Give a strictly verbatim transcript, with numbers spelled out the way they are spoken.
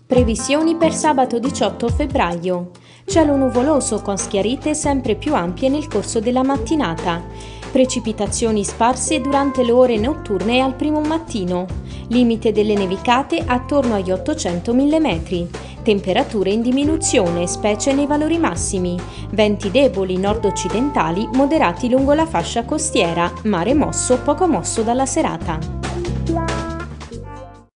Previsioni per sabato diciotto febbraio. Cielo nuvoloso con schiarite sempre più ampie nel corso della mattinata. Precipitazioni sparse durante le ore notturne e al primo mattino. Limite delle nevicate attorno agli ottocento millimetri. Temperature in diminuzione, specie nei valori massimi. Venti deboli nord-occidentali moderati lungo la fascia costiera. Mare mosso poco mosso dalla serata.